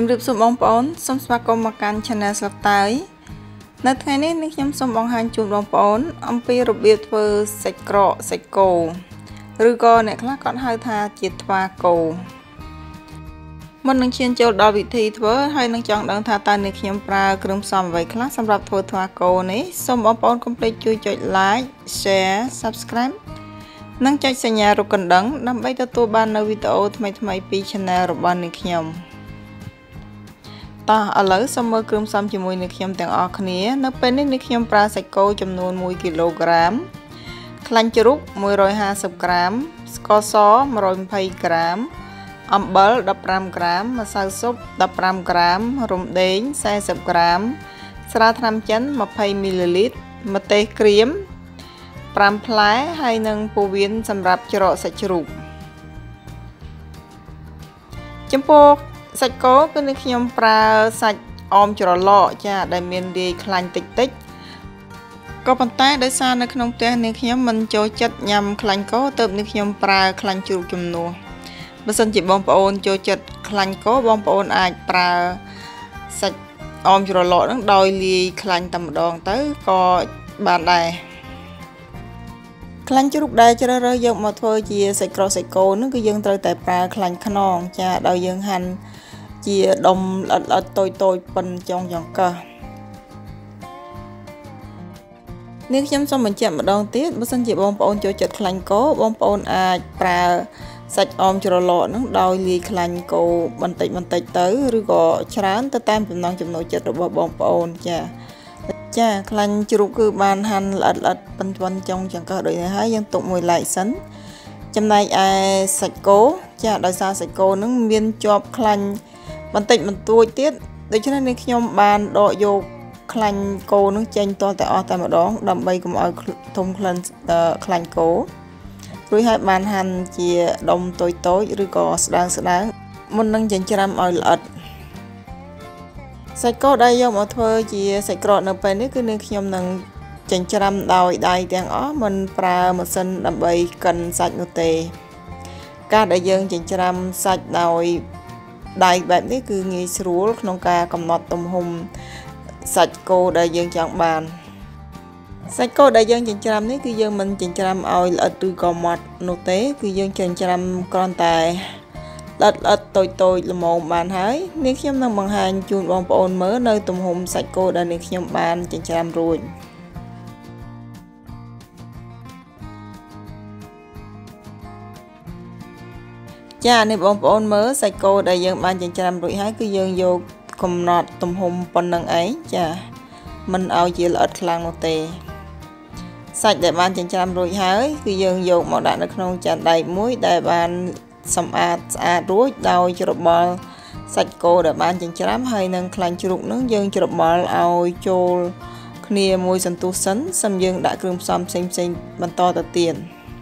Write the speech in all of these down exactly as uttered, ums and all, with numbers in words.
Chấm rụp sụp bóng bóng, xong sạc công mặc căn channel Sleuk Teuy. Nơi ngày này, nếu nhóm xong bóng hành chụp bóng bóng, ông bì rụp biệt với sạch krọ, sạch cổ. Rư gò này khác còn hơi tha chìa thoa cổ. Một nâng chiên châu đo vị thi thơ, hay nâng chọn đăng thà ta nếch nhóm pra krâm xóm vậy khác xâm rạp thơ thoa cổ này. Xong bóng bóng complete chui chọi like, share, subscribe. Nâng chạy xa nhà rụp cần đăng, nằm bây ta tố ban nơi video thầm thầm pi channel rụp ban nếch nhóm. Ta ở lỡ xong mơ krâm xóm chì mùi nếch nhóm tiếng ọc khía, nâng bên nếch nhóm pra sạch cổ chấm nôn một ki lô gam. Khăn chữ rút một trăm hai mươi gram, sco xó một trăm hai mươi gram, ẩm bớt mười lăm gram, sao súp mười lăm gram, rùm đến hai mươi gram, sra tham chấn hai mươi mi-li-lít, mật tê cream, năm plái hay nâng phô viên xâm rạp cho rọ sạch rụp. Chấm phô sạch cố cứ nước nhóm pra sạch ôm cho rọ lọ cha đại miền đi khăn tích tích. Có bàn tay để xa nơi không tế nước nhóm mình cho chất nhằm khăn cố tợp nước nhóm pra khăn chụp chùm nô. Bởi sân chỉ bóng ôn cho chất khăn cố bóng ôn ai pra sạch ôm cho rọ lọ nâng đôi ly khăn tầm đòn tới có bàn đài. Khăn chụp đây cho rơi dọc mà thôi chìa sạch rõ sạch cố nó cứ dân trời tại pra khăn khăn non cha đôi dân hành chìa đồng lật lật tôi tôi bên trong dòng cơ. Nếu nhóm xong mình chạm một đòn tiết, bác sân chị bóng bóng cho chật khăn cố, bóng bóng ai pra sạch ôm cho lọ nó đôi ly khăn cố bằng tích bằng tích tới, rồi gõ chán tới tam chùm nông chùm nội chất rồi bóng bóng chà. Chà, khăn chụp cứ bàn hành lật lật bên bên trong chẳng có đội này hãy dân tụng mùi lại sấn. Châm này ai sạch cố, chà, đòi xa sạch cố nó miên chọp khăn bằng tích bằng tuổi tiết. Để cho nên khi nhóm bàn đọ vô khăn cô nó chênh to tại o tại mà đó đầm bay cùng ở thùng khăn khăn cố rồi hai bàn hành chìa đông tối tối rồi có đang sẽ đáng muốn nâng chênh cho năm ở lợt sạch cố đây vô mà thôi chìa sạch rọt nợ bên đấy cứ nên khi nhóm nâng chênh cho năm đòi đầy tiếng ó mình pra một sân đầm bay cần sạch một tề ca đại dương chênh cho năm sạch đòi đầy bệnh đấy cứ nghĩ srúa nông ca cầm nọt tùm hùng sạch cô đại dương chọn bàn sạch cô đại dương chỉnh trăm đấy cứ dương mình chỉnh trăm oi lật từ cò mặt nô tế cứ dương chỉnh trăm con tài lật lật tôi tôi là một bàn hái nếu nhóm năng bằng hành chuồn bóng ôn mới nơi tùm hùng sạch cô đã nếu nhóm bàn chỉnh trăm rồi cha nếu bóng ôn mới sạch cô đại dương bàn chỉnh trăm rồi hái cứ dương vô cùng nọt tùm hùng phần nâng ấy chà mình ao chỉ là ít khăn một tề sạch để bàn chỉnh trăm rồi hái cứ dương dùng một đạn được nông chả đầy muối để bàn xâm ạt ạt rúi đau cho đập bò sạch cô để bàn chỉnh trăm hay nâng khăn chụp nước dương cho đập bò ao chôl khnia mùi sân tu sấn xâm dương đã cơm xóm xinh xinh bàn to tờ tiền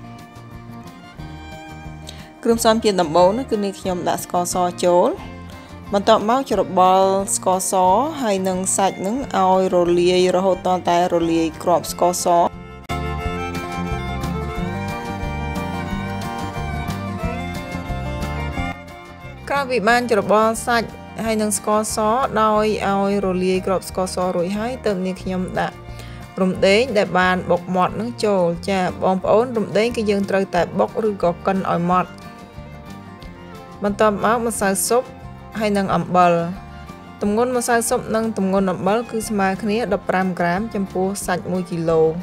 cơm xóm tiền tầm bố nó cứ đi khi đã có so chôl mình tạo máu cho đập bò sco xó hay nâng sạch nâng ao rồi lia rồi hốt toàn tay rồi lia crop sco xó các vị ban cho đập bò sạch hay nâng sco xó đôi ao rồi lia crop sco xó rồi hái tầm như khi nhom đã rụng đến để bàn bọc mọt nâng trồ cha bom ổn rụng đến cái dương trời tại bọc rồi có cân ỏi mọt mình tạo máu một xài súp hay nâng ẩm bờ tùm ngôn mà sao sốc nâng tùm ngôn ẩm bờ cứ mà khá mười lăm gram chăm phu sạch một ki lô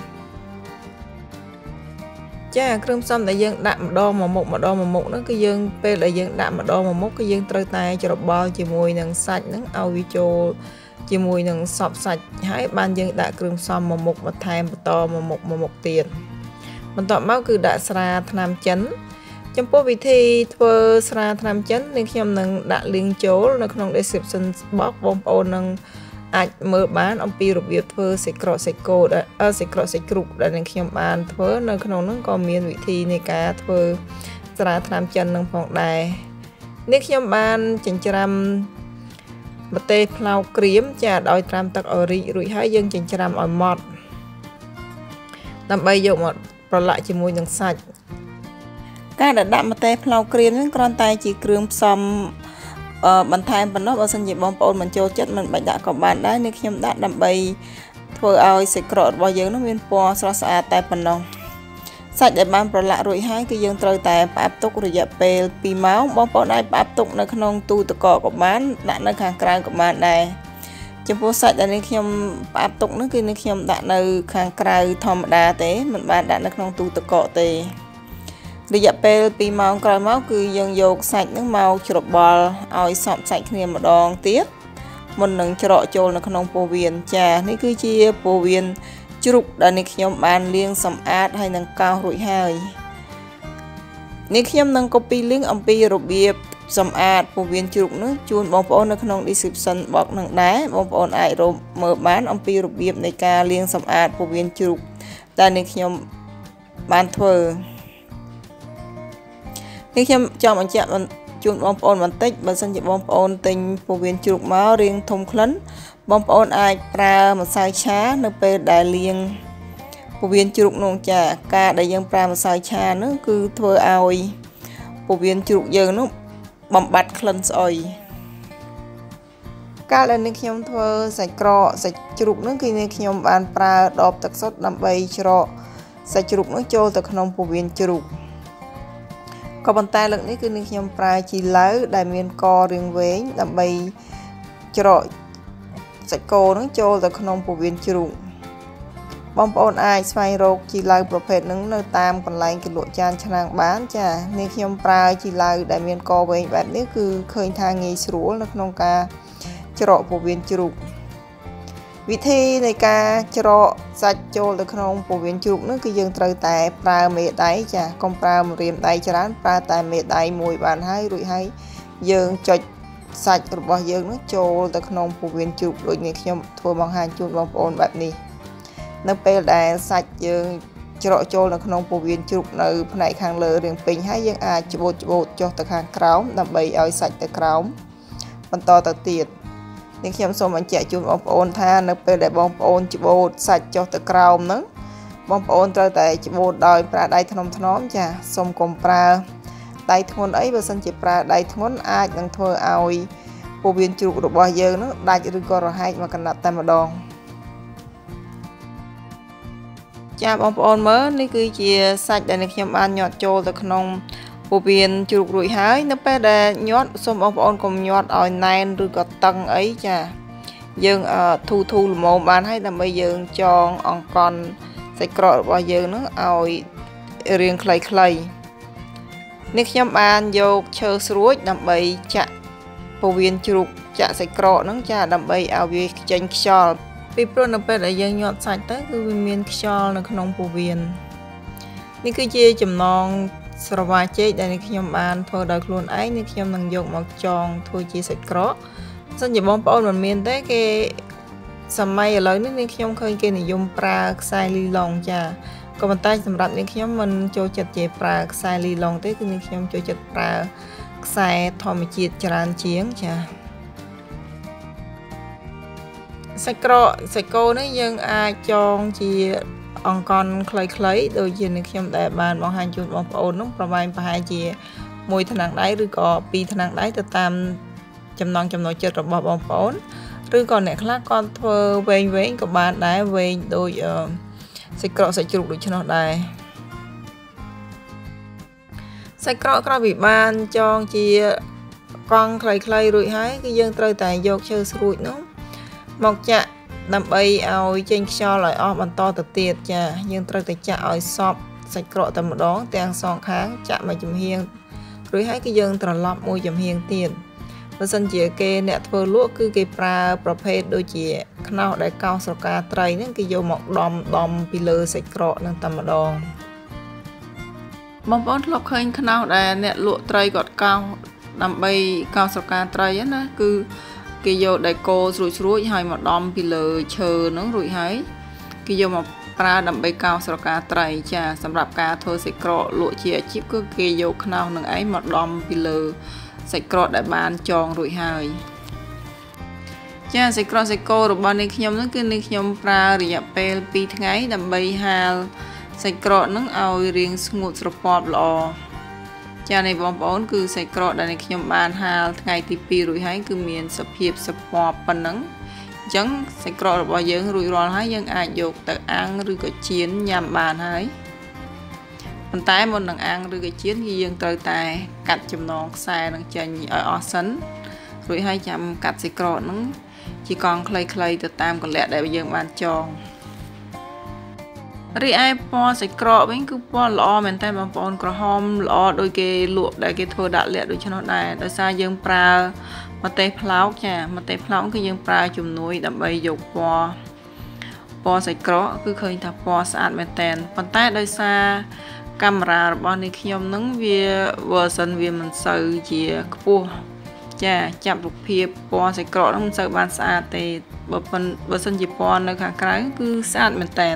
chá krâm xâm đại dương đạm đo mà một mà đo mà một nó cái dương p đại dương đạm mà đo mà một cái dương trời tay cho đọc bò chỉ mùi nâng sạch nâng ao vi chô chỉ mùi nâng sọp sạch hãy ban dương đã krâm xâm mà một mà thay mà to mà một mà một tiền mình tọa máu cứ đã xa tham chấn trong phố vị thi thơ sra tham chấn nên khi ông nâng đã liên chỗ nó không description box bông ôn nâng ạch mở bán ông pi rụp việc thơ sẽ cọ sẽ cô đã ơ sẽ cọ sẽ cục đã nên khi ông bán thơ nó không nó có miền vị thi này cả thơ sra tham chấn nâng phòng đài nên khi ông bán chỉnh trăm một tê plau cream chả đòi trăm tắc ở rì rụi hai dân chỉnh trăm ở mọt làm bây giờ một rồi lại chỉ mùi nâng sạch các đã đạm mà tay plau cream những con tay chỉ cream xăm បន្ថែមប៉ុណ្ណោះបើសិនជាបងប្អូនមិនចូលចិត្តមិនបាច់ដាក់ក៏បានដែរនេះខ្ញុំដាក់ដើម្បីធ្វើឲ្យសាច់ក្រករបស់យើងនោះមានពណ៌ស្រស់ស្អាតតែប៉ុណ្ណោះសាច់ដែលបានប្រឡាក់រួចហើយគឺយើងត្រូវតែផ្អាប់ទុករយៈពេលពីរម៉ោងបងប្អូនអាចផ្អាប់ទុកនៅក្នុងទូទឹកកកក៏បានដាក់នៅខាងក្រៅក៏បានដែរចំពោះសាច់ដែលនេះខ្ញុំផ្អាប់ទុកនោះគឺនេះខ្ញុំដាក់នៅខាងក្រៅធម្មតាទេមិនបានដាក់នៅក្នុងទូទឹកកកទេរយៈពេលពីរម៉ោងក្រោយមកគឺយើងយកសាច់នឹងមកច្របល់ឲ្យសព្វសាច់គ្នាម្ដងទៀតមុននឹងច្រកចូលនៅក្នុងពោះវៀនចានេះគឺជាពោះវៀនជ្រូកដែលនេះខ្ញុំបានលាងសម្អាតហើយនឹងកោសរួចហើយនេះខ្ញុំនឹង copy link អំពីរបៀបសម្អាតពោះវៀនជ្រូកនោះជូនបងប្អូននៅក្នុង description box នឹងដែរបងប្អូនអាចរកមើលបានអំពីរបៀបនៃការលាងសម្អាតពោះវៀនជ្រូកដែលនេះខ្ញុំបានធ្វើនេះខ្ញុំចង់បញ្ជាក់ជូនបងប្អូនបន្តិចបើសិនជាបងប្អូនទិញពោះវៀនជ្រូកមករាងធំក្លិនបងប្អូនអាចប្រើម្សៅឆានៅពេលដែលលាងពោះវៀនជ្រូកនោះចាការដែលយើងប្រើម្សៅឆានោះគឺធ្វើឲ្យពោះវៀនជ្រូកយើងនោះបំបត្តិក្លិនស្អុយកាលដែលនេះខ្ញុំធ្វើសាច់ក្រកសាច់ជ្រូកនោះគឺនេះខ្ញុំបានប្រើដបទឹកសុទ្ធដើម្បីច្រកសាច់ជ្រូកនោះចូលទៅក្នុងពោះវៀនជ្រូកក៏ប៉ុន្តែលើកនេះគឺនេះខ្ញុំប្រើជីឡៅដែលមានករាងវែងដើម្បីច្រកសាច់គោនឹងចូលទៅក្នុងពោះវៀនជ្រូកបងប្អូនអាចស្វែងរកជីឡៅប្រភេទហ្នឹងនៅតាមកន្លែងគេលក់ចានឆ្នាំងបានចានេះខ្ញុំប្រើជីឡៅដែលមានកវែងបែបនេះគឺឃើញថាងាយស្រួលនៅក្នុងការច្រកពោះវៀនជ្រូកវិធីនៃការច្រកសាច់ចូលទៅក្នុងពោះវៀនជ្រូកនោះគឺយើងត្រូវតែប្រើមេដៃចាកុំប្រើម្រាមដៃច្រើនប្រើតែមេដៃមួយបានហើយរួចហើយយើងចុចសាច់របស់យើងនោះចូលទៅក្នុងពោះវៀនជ្រូកដូចនេះខ្ញុំធ្វើបង្ហាញជូនបងប្អូនបែបនេះនៅពេលដែលសាច់យើងច្រកចូលនៅក្នុងពោះវៀនជ្រូកនៅផ្នែកខាងលើរាងពេញហើយយើងអាចច្បូតច្បូតចុះទៅខាងក្រោមដើម្បីឲ្យសាច់ទៅក្រោមបន្តទៅទៀតនេះខ្ញុំសូមបញ្ជាក់ជូនបងប្អូនថានៅពេលដែលបងប្អូនច្បូតសាច់ចុះទៅក្រោមហ្នឹងបងប្អូនត្រូវតែច្បូតដោយប្រើដៃថ្នមថ្នមចាសូមកុំប្រើដៃធ្ងន់អីបើសិនជាប្រើដៃធ្ងន់អាចនឹងធ្វើឲ្យពោះវៀនជ្រូករបស់យើងហ្នឹងដាច់ឬក៏រហែកមកកណាត់តែម្ដងចាបងប្អូនមើលនេះគឺជាសាច់ដែលនេះខ្ញុំបានញាត់ចូលទៅក្នុងពោះវៀនជ្រូករួចហើយនៅពេលដែលញាត់សូមបងប្អូនកុំញាត់ឲ្យណែនឬក៏តឹងអីចាយើងធូរធូរល្មមបានហើយដើម្បីយើងចងអង្កន់សាច់ក្រករបស់យើងនោះឲ្យរាងខ្លីៗនេះខ្ញុំបានយកឈើស្រួចដើម្បីចាក់ពោះវៀនជ្រូកចាក់សាច់ក្រកហ្នឹងចាដើម្បីឲ្យវាចេញខ្យល់ពីព្រោះនៅពេលដែលយើងញាត់សាច់ទៅគឺវាមានខ្យល់នៅក្នុងពោះវៀននេះគឺជាចំណងស្រវាចេកដែលនេះខ្ញុំបានធ្វើដោយខ្លួនឯងនេះខ្ញុំនឹងយកមកចងធ្វើជាសាច់ក្រកសិនជាបងប្អូនមិនមានទេគេសម័យឥឡូវនេះនេះខ្ញុំឃើញគេនិយមប្រើខ្សែលីឡុងចាក៏ប៉ុន្តែសម្រាប់នេះខ្ញុំមិនចូលចិត្តជាប្រើខ្សែលីឡុងទេគឺនេះខ្ញុំចូលចិត្តប្រើខ្សែធម្មជាតិច្រើនជាងចាសាច់ក្រកសាច់គោនេះយើងអាចចងជាអង្កន់ខ្លីៗដូចជានេះខ្ញុំដែលបានបង្ហាញជូនបងប្អូននោះប្រហែលប្រហែលជាមួយថ្នាំងដៃឬក៏ពីរថ្នាំងដៃទៅតាមចំណង់ចំណូលចិត្តរបស់បងប្អូនឬក៏អ្នកខ្លះគាត់ធ្វើវែងវែងក៏បានដែរវែងដូចសាច់ក្រកសាច់ជ្រូកដូចនោះដែរសាច់ក្រកក្រោយពីបានចងជាកង់ខ្លីៗរួចហើយគឺយើងត្រូវតែយកឈើស្រួចនោះមកចាក់ដើម្បីឲ្យចេញខ្យល់ឲ្យអស់បន្តទៅទៀតចាយើងត្រូវតែចាក់ឲ្យសព្វសាច់ក្រកតែម្ដងទាំងសងខាងចាក់មួយចំហៀងរួចហើយគឺយើងត្រឡប់មួយចំហៀងទៀតបើសិនជាគេអ្នកធ្វើលក់គឺគេប្រើប្រភេទដូចជាខ្នោសដែលកោសស្រកាត្រីហ្នឹងគេយកមកដំដំពីលើសាច់ក្រកហ្នឹងតែម្ដងបងប្អូនធ្លាប់ឃើញខ្នោសដែលអ្នកលក់ត្រីគាត់កោសដើម្បីកោសស្រកាត្រីហ្នឹងណាគឺគេយកដែកគោស្រួចស្រួចហើយមកដំពីលើឈើហ្នឹងរួចហើយគេយកមកប្រើដើម្បីកោសស្រកាត្រីចាសម្រាប់ការធ្វើសាច់ក្រកលក់ជាអាជីពគឺគេយកខ្នោសនឹងឯងមកដំពីលើសាច់ក្រកដែលបានចងរួចហើយចាសាច់ក្រកសាច់គោរបស់នេះខ្ញុំហ្នឹងគឺនេះខ្ញុំប្រើរយៈពេលពីរថ្ងៃដើម្បីហាលសាច់ក្រកហ្នឹងឲ្យរាងស្ងួតស្រពាប់ល្អចា៎នៃបងប្អូនគឺសាច់ក្រកដែលនេះខ្ញុំបានហាលថ្ងៃទីពីររួចហើយគឺមានសភាពសពណ៌ប៉ុណ្ណឹងអញ្ចឹងសាច់ក្រករបស់យើងរួចរាល់ហើយយើងអាចយកទៅអាំងឬក៏ចៀនញ៉ាំបានហើយប៉ុន្តែមុននឹងអាំងឬក៏ចៀនគឺយើងត្រូវតែកាត់ចំណងខ្សែនឹងចេញឲ្យអស់សិនរួចហើយចាំកាត់សាច់ក្រកហ្នឹងជាកង់ខ្លីៗទៅតាមកលៈដែលយើងបានចងរីឯពណ៌សាច់ក្រកវិញគឺពណ៌ល្អមែនតើបងប្អូនក្រហមល្អដូចគេលក់ដែលគេធ្វើដាក់លក្ខដូច្នោះដែរដោយសារយើងប្រើម្ទេសផ្លោកចាម្ទេសផ្លោកគឺយើងប្រើជំនួយដើម្បីយកពណ៌ពណ៌សាច់ក្រកគឺឃើញថាពណ៌ស្អាតមែនតើប៉ុន្តែដោយសារកាមេរ៉ារបស់នេះខ្ញុំហ្នឹងវា version វាមិនសូវជាខ្ពស់ចាចាប់រូបភាពពណ៌សាច់ក្រកហ្នឹងមិនសូវបានស្អាតទេបើប៉ុនបើសិនជាពណ៌នៅខាងក្រៅគឺស្អាតមែនតើ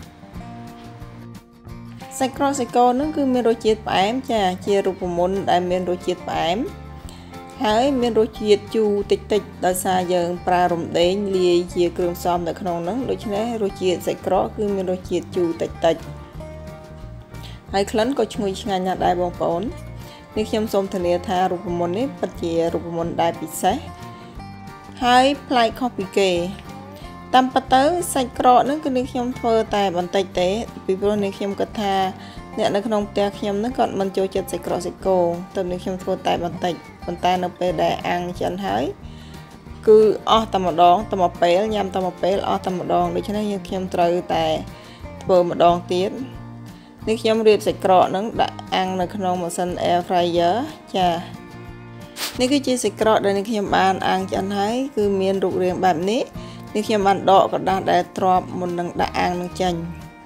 សាច់ក្រកសាច់គោហ្នឹងគឺមានរសជាតិផ្អែមចាជារូបមន្តដែលមានរសជាតិផ្អែមហើយមានរសជាតិជូរតិចតិចដោយសារយើងប្រើរំដេងលាយជាគ្រឿងផ្សំនៅក្នុងហ្នឹងដូច្នេះរសជាតិសាច់ក្រកគឺមានរសជាតិជូរតិចតិចហើយក្លិនក៏ឈ្ងុយឆ្ងាញ់ណាស់ដែរបងប្អូននេះខ្ញុំសូមធានាថារូបមន្តនេះពិតជារូបមន្តដែលពិសេសហើយប្លែកខុសពីគេតាមពិតទៅសាច់ក្រកហ្នឹងគឺនេះខ្ញុំធ្វើតែបន្តិចទេពីព្រោះនេះខ្ញុំគិតថាអ្នកនៅក្នុងផ្ទះខ្ញុំហ្នឹងគាត់មិនចូលចិត្តសាច់ក្រកសាច់គោតែនេះខ្ញុំធ្វើតែបន្តិចប៉ុន្តែនៅពេលដែលអាំងចិនហើយគឺអស់តែម្ដងតែមួយពេលញ៉ាំតែមួយពេលអស់តែម្ដងដូច្នេះយើងខ្ញុំត្រូវតែធ្វើម្ដងទៀតនេះខ្ញុំរៀបសាច់ក្រកហ្នឹងដាក់អាំងនៅក្នុងម៉ាស៊ីន air fryer ចានេះគឺជាសាច់ក្រកដែលនេះខ្ញុំបានអាំងចិនហើយគឺមានរូបរាងបែបនេះនេះខ្ញុំបានដកกระดาษដែលទ្រាំមុននឹងដាក់អាំងនឹងចេញ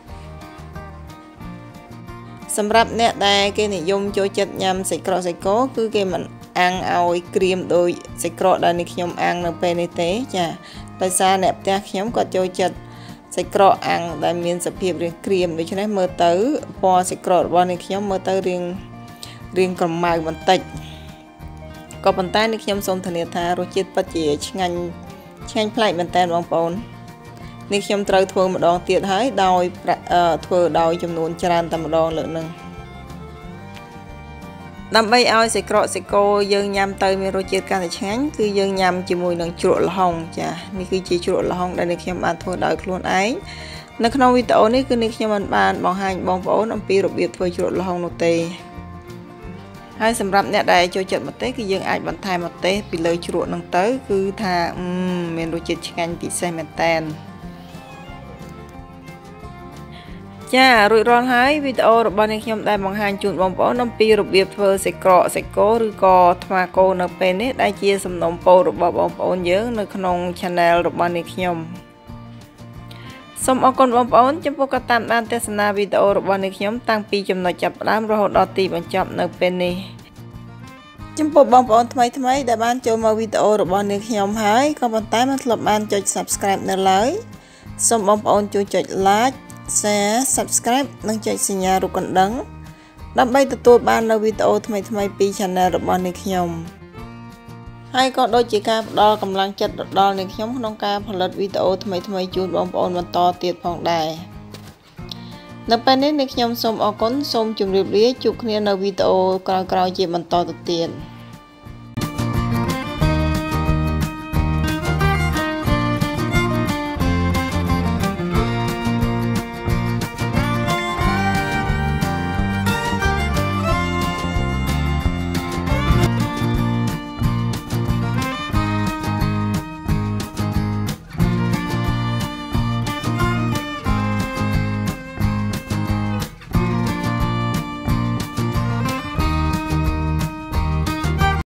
សម្រាប់អ្នកដែលគេនិយមចូលចិត្តញ៉ាំសាច់ក្រកសាច់គោគឺគេមិនអាំងឲ្យក្រៀមដោយសាច់ក្រកដែលនេះខ្ញុំអាំងនៅពេលនេះទេចាដោយសារអ្នកផ្ទះខ្ញុំគាត់ចូលចិត្តសាច់ក្រកអាំងដែលមានសភាពរាងក្រៀមដូច្នេះមើលទៅពណ៌សាច់ក្រករបស់នេះខ្ញុំមើលទៅរាងរាងក្រមៅបន្តិចក៏ប៉ុន្តែនេះខ្ញុំសូមធានាថារសជាតិពិតជាឆ្ងាញ់ឆ្ងាញ់ប្លែកមែនតើបងប្អូននេះខ្ញុំត្រូវធ្វើម្ដងទៀតហើយដោយធ្វើដោយចំនួនច្រើនតែម្ដងលើកនឹងដើម្បីឲ្យសាច់ក្រកសាច់គោយើងញ៉ាំទៅមានរសជាតិកាន់តែឆ្ងាញ់គឺយើងញ៉ាំជាមួយនឹងជ្រក់ល្ហុងចានេះគឺជាជ្រក់ល្ហុងដែលនេះខ្ញុំបានធ្វើដោយខ្លួនឯងនៅក្នុងវីដេអូនេះគឺនេះខ្ញុំបានបានបង្ហាញបងប្អូនអំពីរបៀបធ្វើជ្រក់ល្ហុងនោះទេហើយសម្រាប់អ្នកដែលចូលចិត្តម្ទេសគឺយើងអាចបន្ថែមម្ទេសពីលើជ្រក់នឹងទៅគឺថាអឺមានរសជាតិឆ្ងាញ់ពិសេសមែនតើចារួចរាល់ហើយវីដេអូរបស់នេះខ្ញុំដែលបង្ហាញជូនបងប្អូនអំពីរបៀបធ្វើសាច់ក្រកសាច់គោឬក៏ថ្វាគោនៅពេលនេះដែលជាសំណុំពររបស់បងប្អូនយើងនៅក្នុង channel របស់នេះខ្ញុំសូមអរគុណបងប្អូនចំពោះការតាមដានទស្សនាវីដេអូរបស់នេះខ្ញុំតាំងពីចំណុចចាប់ផ្ដើមរហូតដល់ទីបញ្ចប់នៅពេលនេះចំពោះបងប្អូនថ្មីថ្មីដែលបានចូលមកវីដេអូរបស់នេះខ្ញុំហើយក៏ប៉ុន្តែមិនធ្លាប់បានចុច Subscribe នៅឡើយសូមបងប្អូនជួយចុច Like Share Subscribe និងចុចសញ្ញារូបកណ្ដឹងដើម្បីទទួលបាននូវវីដេអូថ្មីថ្មីពី Channel របស់នេះខ្ញុំហើយក៏ដូចជាការផ្ដល់កម្លាំងចិត្តដល់អ្នកខ្ញុំក្នុងការផលិតវីដេអូថ្មីថ្មីជូនបងប្អូនបន្តទៀតផងដែរនៅពេលនេះអ្នកខ្ញុំសូមអរគុណសូមជម្រាបលាជួបគ្នានៅវីដេអូក្រោយៗជាបន្តទៅទៀត